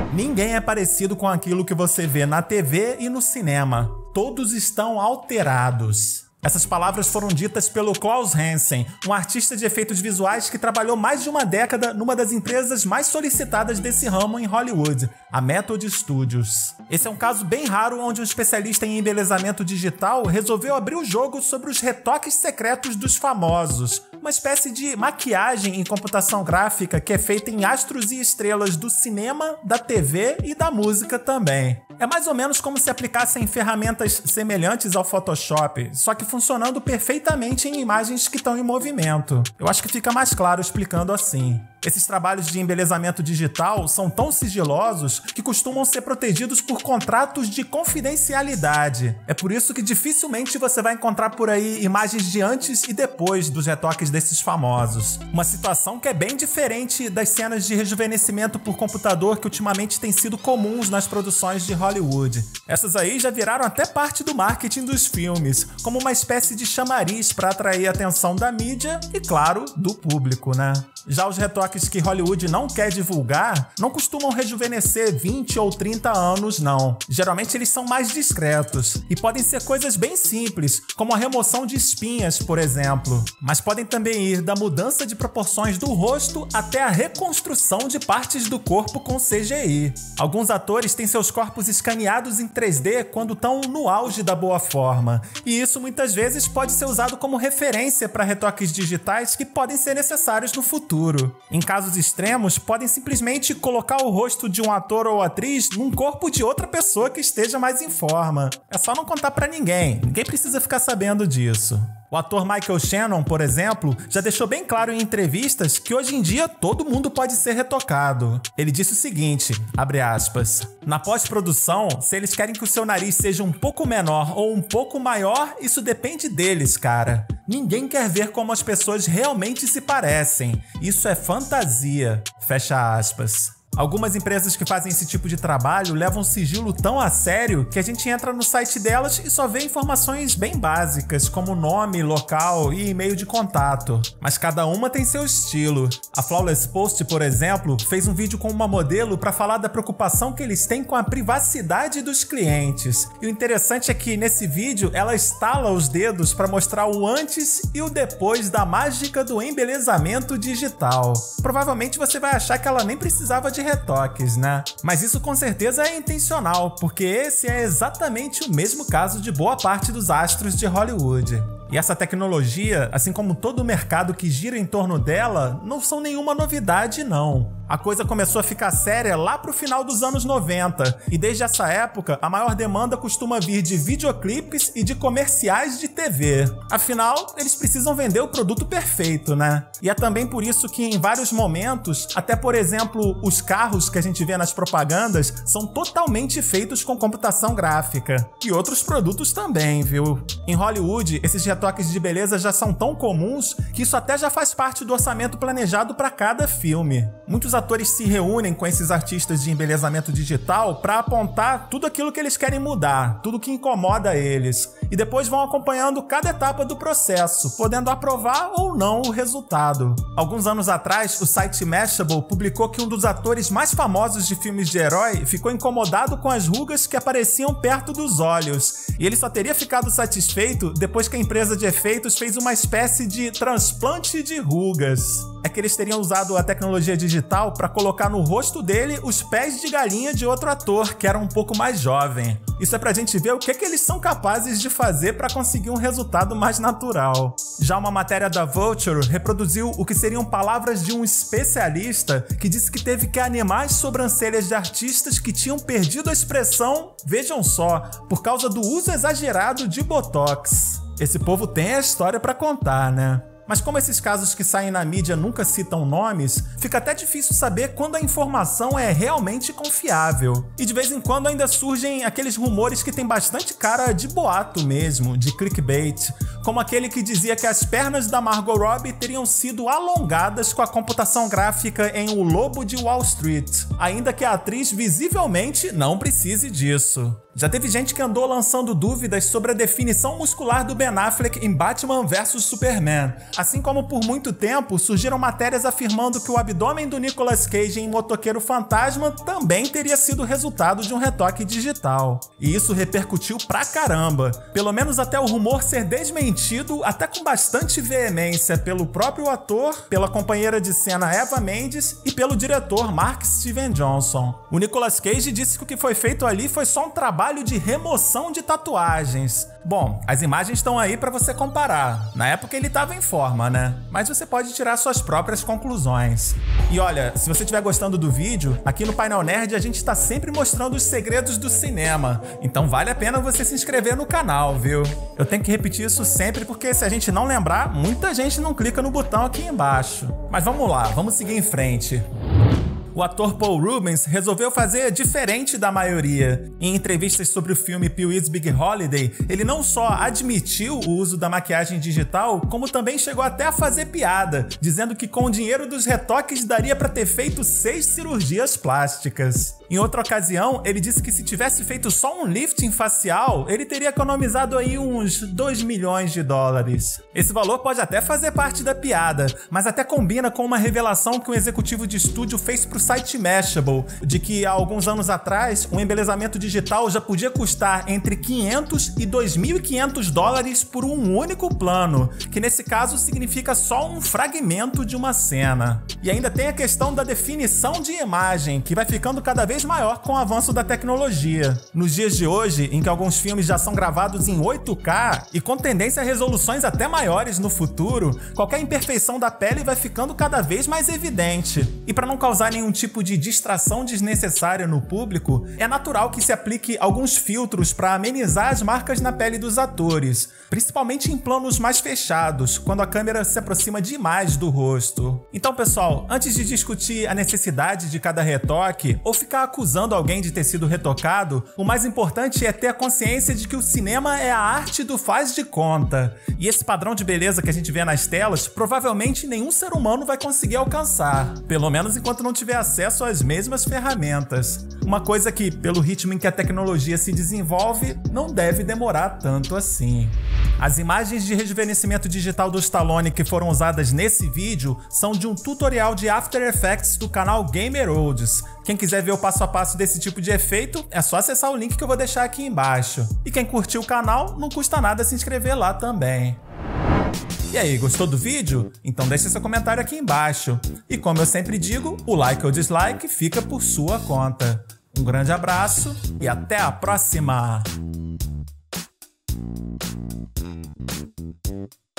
Ninguém é parecido com aquilo que você vê na TV e no cinema. Todos estão alterados. Essas palavras foram ditas pelo Klaus Hansen, um artista de efeitos visuais que trabalhou mais de uma década numa das empresas mais solicitadas desse ramo em Hollywood, a Method Studios. Esse é um caso bem raro onde um especialista em embelezamento digital resolveu abrir o jogo sobre os retoques secretos dos famosos, uma espécie de maquiagem em computação gráfica que é feita em astros e estrelas do cinema, da TV e da música também. É mais ou menos como se aplicassem ferramentas semelhantes ao Photoshop, só que funcionando perfeitamente em imagens que estão em movimento. Eu acho que fica mais claro explicando assim. Esses trabalhos de embelezamento digital são tão sigilosos que costumam ser protegidos por contratos de confidencialidade. É por isso que dificilmente você vai encontrar por aí imagens de antes e depois dos retoques desses famosos. Uma situação que é bem diferente das cenas de rejuvenescimento por computador que ultimamente têm sido comuns nas produções de Hollywood. Essas aí já viraram até parte do marketing dos filmes, como uma espécie de chamariz para atrair a atenção da mídia e, claro, do público, né? Já os retoques que Hollywood não quer divulgar não costumam rejuvenescer 20 ou 30 anos, não. Geralmente eles são mais discretos e podem ser coisas bem simples, como a remoção de espinhas, por exemplo. Mas podem também ir da mudança de proporções do rosto até a reconstrução de partes do corpo com CGI. Alguns atores têm seus corpos escaneados em 3D quando estão no auge da boa forma, e isso muitas vezes pode ser usado como referência para retoques digitais que podem ser necessários no futuro. Em casos extremos, podem simplesmente colocar o rosto de um ator ou atriz num corpo de outra pessoa que esteja mais em forma. É só não contar pra ninguém precisa ficar sabendo disso. O ator Michael Shannon, por exemplo, já deixou bem claro em entrevistas que hoje em dia todo mundo pode ser retocado. Ele disse o seguinte, abre aspas, na pós-produção, se eles querem que o seu nariz seja um pouco menor ou um pouco maior, isso depende deles, cara. Ninguém quer ver como as pessoas realmente se parecem. Isso é fantasia. Fecha aspas. Algumas empresas que fazem esse tipo de trabalho levam o sigilo tão a sério que a gente entra no site delas e só vê informações bem básicas, como nome, local e e-mail de contato. Mas cada uma tem seu estilo. A Flawless Post, por exemplo, fez um vídeo com uma modelo para falar da preocupação que eles têm com a privacidade dos clientes. E o interessante é que nesse vídeo ela estala os dedos para mostrar o antes e o depois da mágica do embelezamento digital. Provavelmente você vai achar que ela nem precisava de retoques, né? Mas isso com certeza é intencional, porque esse é exatamente o mesmo caso de boa parte dos astros de Hollywood. E essa tecnologia, assim como todo o mercado que gira em torno dela, não são nenhuma novidade, não. A coisa começou a ficar séria lá pro final dos anos 90, e desde essa época, a maior demanda costuma vir de videoclipes e de comerciais de TV. Afinal, eles precisam vender o produto perfeito, né? E é também por isso que em vários momentos, até por exemplo, os carros que a gente vê nas propagandas são totalmente feitos com computação gráfica. E outros produtos também, viu? Em Hollywood, esses retoques de beleza já são tão comuns que isso até já faz parte do orçamento planejado para cada filme. Muitos atores se reúnem com esses artistas de embelezamento digital para apontar tudo aquilo que eles querem mudar, tudo que incomoda eles, e depois vão acompanhando cada etapa do processo, podendo aprovar ou não o resultado. Alguns anos atrás, o site Mashable publicou que um dos atores mais famosos de filmes de herói ficou incomodado com as rugas que apareciam perto dos olhos, e ele só teria ficado satisfeito depois que a empresa de efeitos fez uma espécie de transplante de rugas. É que eles teriam usado a tecnologia digital para colocar no rosto dele os pés de galinha de outro ator, que era um pouco mais jovem. Isso é pra gente ver o que eles são capazes de fazer para conseguir um resultado mais natural. Já uma matéria da Vulture reproduziu o que seriam palavras de um especialista que disse que teve que animar as sobrancelhas de artistas que tinham perdido a expressão, vejam só, por causa do uso exagerado de Botox. Esse povo tem a história para contar, né? Mas como esses casos que saem na mídia nunca citam nomes, fica até difícil saber quando a informação é realmente confiável. E de vez em quando ainda surgem aqueles rumores que tem bastante cara de boato mesmo, de clickbait, como aquele que dizia que as pernas da Margot Robbie teriam sido alongadas com a computação gráfica em O Lobo de Wall Street, ainda que a atriz visivelmente não precise disso. Já teve gente que andou lançando dúvidas sobre a definição muscular do Ben Affleck em Batman vs Superman, assim como por muito tempo surgiram matérias afirmando que o abdômen do Nicolas Cage em Motoqueiro Fantasma também teria sido resultado de um retoque digital. E isso repercutiu pra caramba, pelo menos até o rumor ser desmentido até com bastante veemência pelo próprio ator, pela companheira de cena Eva Mendes e pelo diretor Mark Steven Johnson. O Nicolas Cage disse que o que foi feito ali foi só um trabalho de remoção de tatuagens. Bom, as imagens estão aí para você comparar. Na época ele estava em forma, né? Mas você pode tirar suas próprias conclusões. E olha, se você estiver gostando do vídeo, aqui no Painel Nerd a gente está sempre mostrando os segredos do cinema. Então vale a pena você se inscrever no canal, viu? Eu tenho que repetir isso sempre porque se a gente não lembrar, muita gente não clica no botão aqui embaixo. Mas vamos lá, vamos seguir em frente. O ator Paul Rubens resolveu fazer diferente da maioria. Em entrevistas sobre o filme Pee-wee's Big Holiday, ele não só admitiu o uso da maquiagem digital, como também chegou até a fazer piada, dizendo que com o dinheiro dos retoques daria para ter feito 6 cirurgias plásticas. Em outra ocasião, ele disse que se tivesse feito só um lifting facial, ele teria economizado aí uns 2 milhões de dólares. Esse valor pode até fazer parte da piada, mas até combina com uma revelação que um executivo de estúdio fez pro site Mashable, de que há alguns anos atrás, um embelezamento digital já podia custar entre 500 e 2.500 dólares por um único plano, que nesse caso significa só um fragmento de uma cena. E ainda tem a questão da definição de imagem, que vai ficando cada vez maior com o avanço da tecnologia. Nos dias de hoje, em que alguns filmes já são gravados em 8K e com tendência a resoluções até maiores no futuro, qualquer imperfeição da pele vai ficando cada vez mais evidente. E para não causar nenhum tipo de distração desnecessária no público, é natural que se aplique alguns filtros para amenizar as marcas na pele dos atores, principalmente em planos mais fechados, quando a câmera se aproxima demais do rosto. Então, pessoal, antes de discutir a necessidade de cada retoque ou ficar acusando alguém de ter sido retocado, o mais importante é ter a consciência de que o cinema é a arte do faz de conta. E esse padrão de beleza que a gente vê nas telas, provavelmente nenhum ser humano vai conseguir alcançar, pelo menos enquanto não tiver acesso às mesmas ferramentas. Uma coisa que, pelo ritmo em que a tecnologia se desenvolve, não deve demorar tanto assim. As imagens de rejuvenescimento digital do Stallone que foram usadas nesse vídeo são de um tutorial de After Effects do canal Gamerolds. Quem quiser ver o passo a passo desse tipo de efeito, é só acessar o link que eu vou deixar aqui embaixo. E quem curtiu o canal, não custa nada se inscrever lá também. E aí, gostou do vídeo? Então deixa seu comentário aqui embaixo. E como eu sempre digo, o like ou dislike fica por sua conta. Um grande abraço e até a próxima!